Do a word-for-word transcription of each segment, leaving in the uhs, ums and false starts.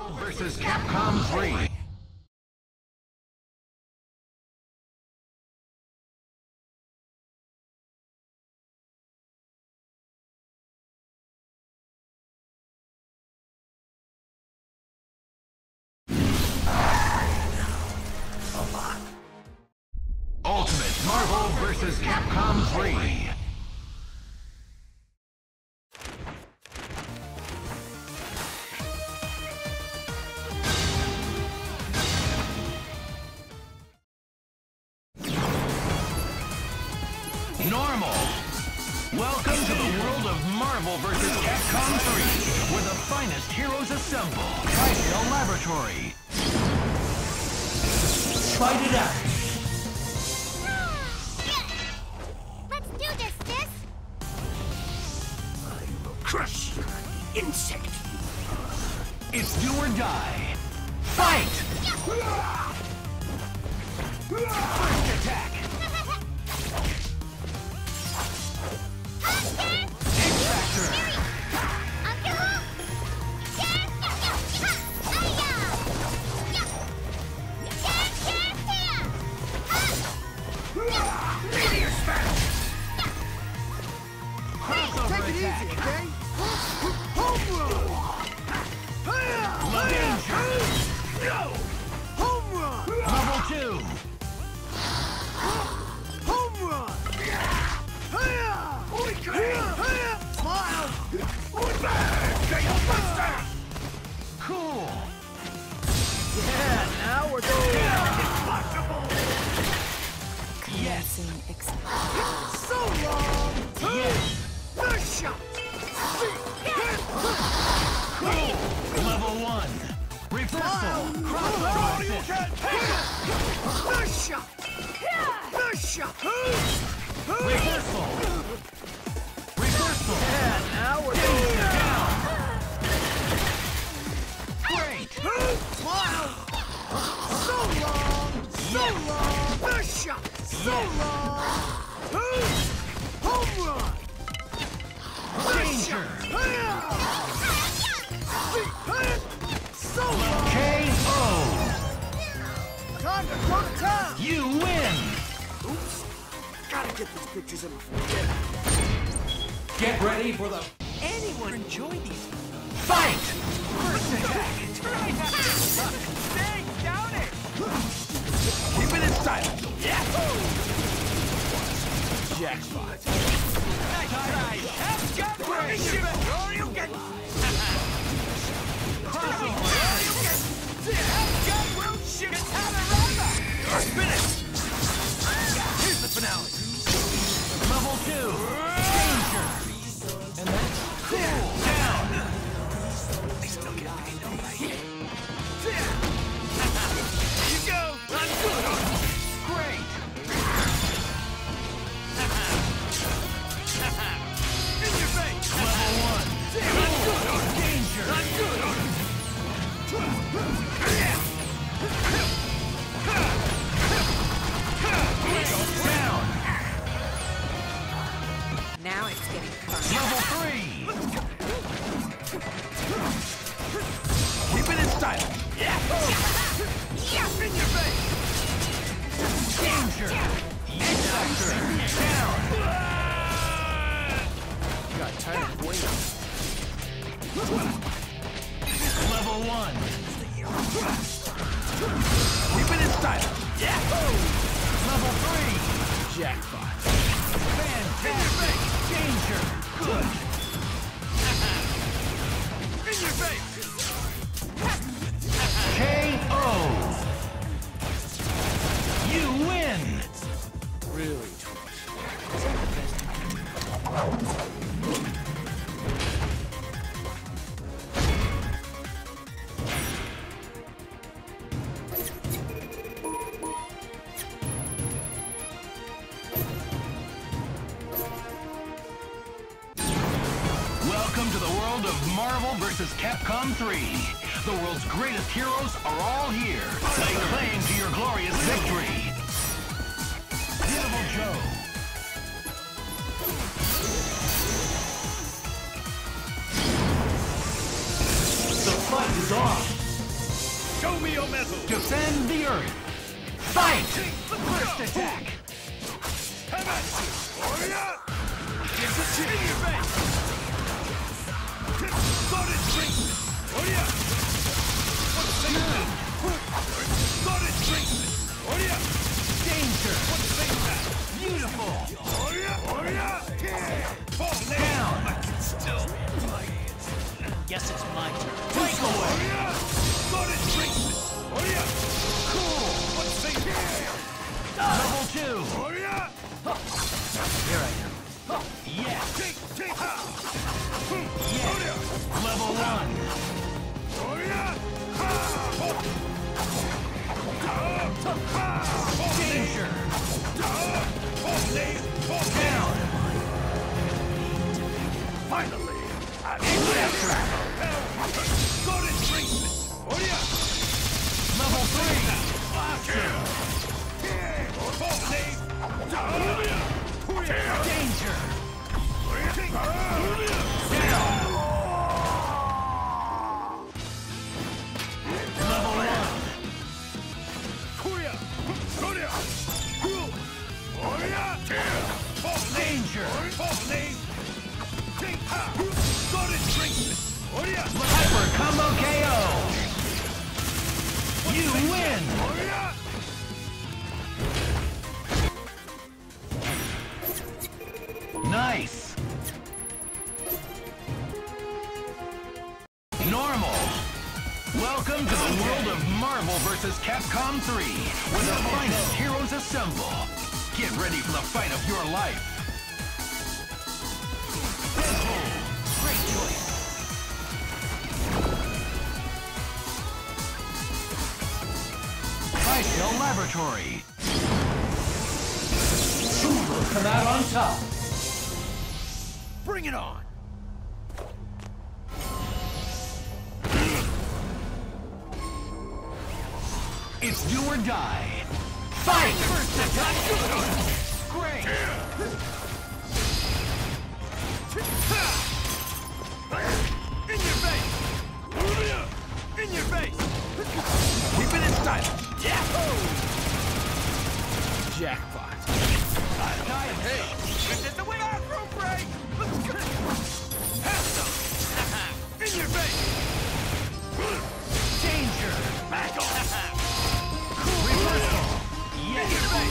versus Capcom three. Ultimate Marvel versus Capcom three. Normal. Welcome to the world of Marvel versus Capcom three, where the finest heroes assemble. Tridale Laboratory. Fight it out. Let's do this, sis. I will crush you, insect. It's do or die. Fight! First attack. X-Factor. Take it easy, okay? Home run! Danger! Home run! Level two! Home run! Smile! Cool! Yeah, now we're going! Yes! So long! Yes! The shot! Level one! Reversal! Crossover assist! The shot! The shot! Reversal! Reversal! Yeah, now we're Danger going! down! Great! Smile! So long! So long! The shot! So long! Home run! Danger! So long! K O! Time to go to town! You win! Oops! Gotta get these pictures in before. Get ready for the Anyone enjoy these? fight! First attack! Stay down it! Keep it in silence! Jackpot! Have gun break! All you get! Spin it! Here's the finale! Level two! Danger! And then cool! Down! I still get paid, don't I? Here you go! I'm good! Great! In your face! Level one! Cool! Danger! I'm good! Down! Now it's getting fun. Level three! Keep it in style! Yeah! In your face! Danger! X-Factor! Down! You got tired of waiting. Level one! Keep it in style! Yeah! Level three! Jackpot! Fantastic! Danger! Good! In your face! K O! You win! Really? Welcome to the world of Marvel versus Capcom three. The world's greatest heroes are all here. Lay claim to your glorious victory. Beautiful Joe. The fight is on. Show me your metal! Defend the Earth! Fight! First attack! Come at you! Oh yeah! Give the chin in your face! Started drinking! Oh yeah! What's saying that? Started drinking! Oh yeah! Danger! What's saying that? Beautiful! Oh yeah! Oh yeah! Yeah! Fall Down! I can still... Guess it's my turn. Take Oh away! yeah! Started drinking! Oh yeah! Cool! What's saying that? Level two! Oh yeah! Here I am. Yes! Take, take, ha! Hmm. Yes! Oh yeah! Level one! Oh yeah! Ha! Oh. Ha! Ha! Fall Danger! down! Fall down! Fall Down! Finally! I'm Extra! Started drinking! Oh yeah! Level three! Awesome! Fall down! Danger! Level one! Danger! Hyper Combo K O! You win! Nice! Normal! Welcome to the world of Marvel versus. Capcom three, where the finest heroes assemble. Get ready for the fight of your life. Deadpool! Great choice! Triskill Laboratory! Who will come out on top? Bring it on! It's do or die. Fight! First attack! Great! In your face! In your face! Keep it in style! Yahoo! Jackpot! Hey! This is the way out room break! Have some! In your face! Danger! Back off! Reversal! Yes!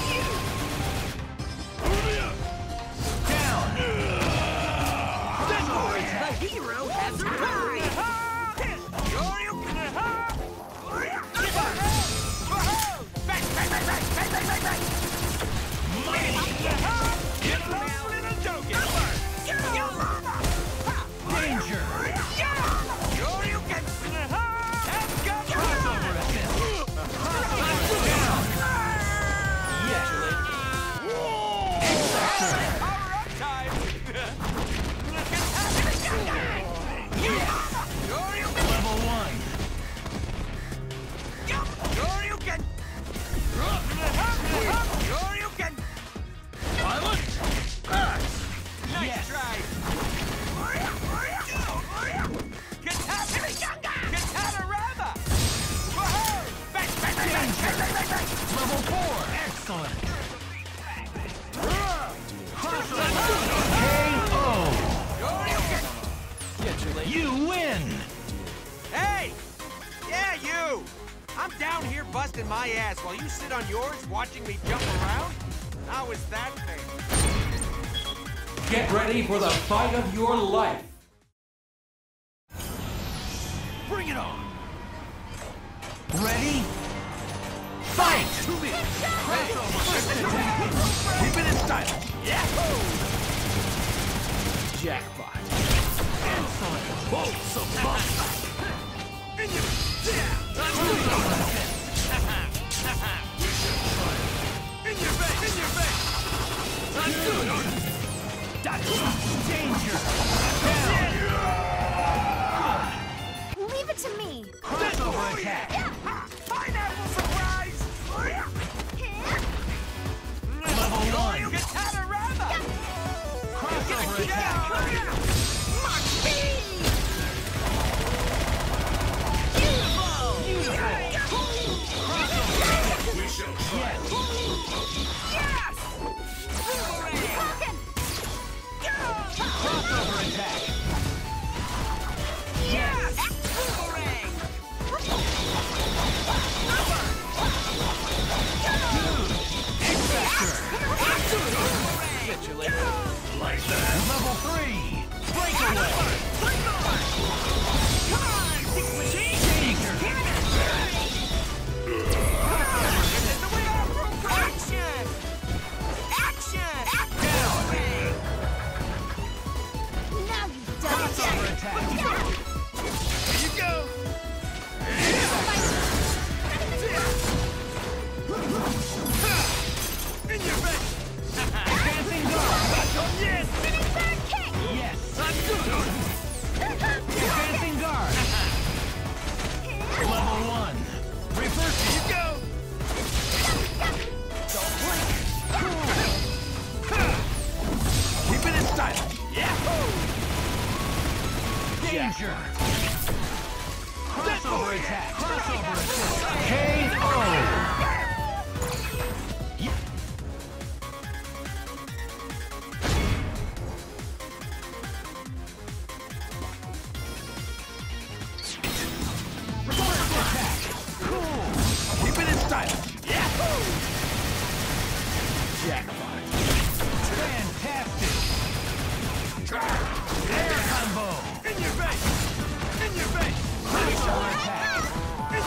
Down! Crossover attack! The hero has arrived! Danger! Crossover assist! Down! Yes! X-Factor! Level one! Yes! Level four! Excellent! Crossover! K O! You win! Hey! Yeah, you! I'm down here busting my ass while you sit on yours watching me jump around? How was that thing? Get ready for the fight of your life. Bring it on! Ready? Fight! To me! Keep it in style! Yahoo! Jackpot! Excellent! Bolt some fun! In your... In your face! In your face! Danger! Leave it to me. Crossover attack! Pineapple surprise! Level one! Katarama! Crossover attack! Mach speed. Beautiful! Like that. Level three. Breakaway. Come on, Six Machine! Danger. Action! Action! Down. Now you've done it. Crossover attack. Here you go! In your face! Advancing guard. Yes! Spinning third kick. Yes. I'm good! Advancing guard. Level one. Reverse. Here you go! Keep it in style! Yahoo! Danger. Crossover attack. Crossover attack. K O. Keep it in style! Yahoo! Jackpot! Fantastic. Air combo. In your face! In your face! Crossover attack. Here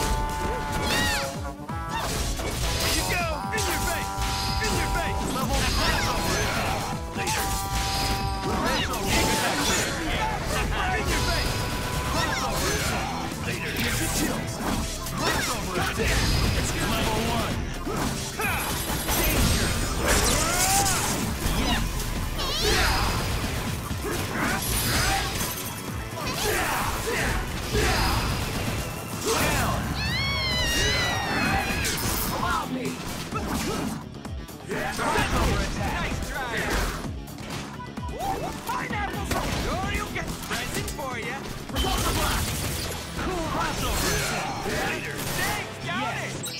you go! In your face! In your face! Level crossover attack. Later! Crossover attack. In your face! Crossover attack. Later! Get your chills! Crossover attack. Level one. Down. Allow me. Crossover attack. Nice try. Pineapples! Sure, you'll get present for you. Crossover attack. Thanks, got it.